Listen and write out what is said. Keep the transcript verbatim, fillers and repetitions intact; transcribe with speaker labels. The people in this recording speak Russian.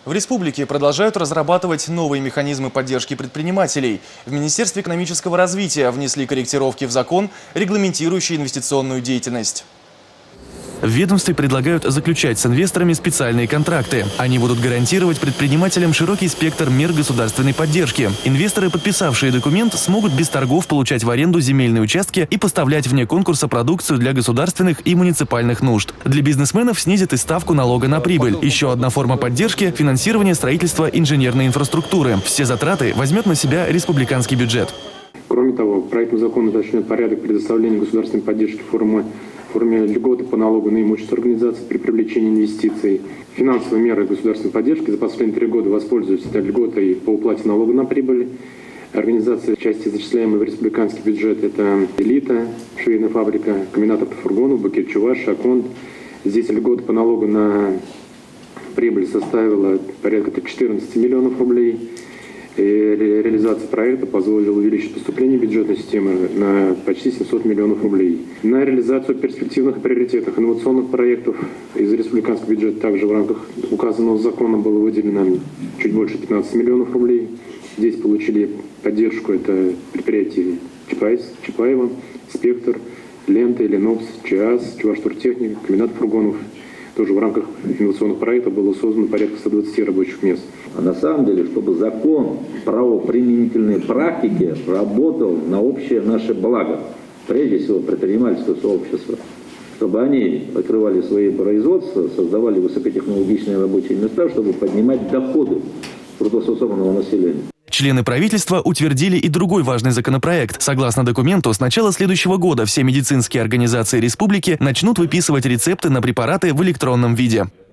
Speaker 1: В республике продолжают разрабатывать новые механизмы поддержки предпринимателей. В Министерстве экономического развития внесли корректировки в закон, регламентирующий инвестиционную деятельность.
Speaker 2: В ведомстве предлагают заключать с инвесторами специальные контракты. Они будут гарантировать предпринимателям широкий спектр мер государственной поддержки. Инвесторы, подписавшие документ, смогут без торгов получать в аренду земельные участки и поставлять вне конкурса продукцию для государственных и муниципальных нужд. Для бизнесменов снизят и ставку налога на прибыль. Еще одна форма поддержки – финансирование строительства инженерной инфраструктуры. Все затраты возьмет на себя республиканский бюджет.
Speaker 3: Кроме того, проектом закона уточняет порядок предоставления государственной поддержки в форме в форме льготы по налогу на имущество организации при привлечении инвестиций. Финансовые меры государственной поддержки за последние три года воспользуются льготой по уплате налога на прибыль. Организация части, зачисляемой в республиканский бюджет, это «Элита», швейная фабрика, комбинат автофургонов, Букет Чуваш, Аконд. Здесь льгота по налогу на прибыль составила порядка четырнадцати миллионов рублей. И реализация проекта позволила увеличить поступление бюджетной системы на почти семьсот миллионов рублей. На реализацию перспективных и приоритетных инновационных проектов из республиканского бюджета также в рамках указанного закона было выделено чуть больше пятнадцати миллионов рублей. Здесь получили поддержку это предприятия Чапаева, Спектр, Лента, Ленокс, ЧАЗ, Чувашторгтехника, комбинат фургонов. Тоже в рамках инновационных проектов было создано порядка ста двадцати рабочих мест.
Speaker 4: А на самом деле, чтобы закон правоприменительной практики работал на общее наше благо, прежде всего предпринимательское сообщество, чтобы они открывали свои производства, создавали высокотехнологичные рабочие места, чтобы поднимать доходы трудоспособного населения.
Speaker 2: Члены правительства утвердили и другой важный законопроект. Согласно документу, с начала следующего года все медицинские организации республики начнут выписывать рецепты на препараты в электронном виде.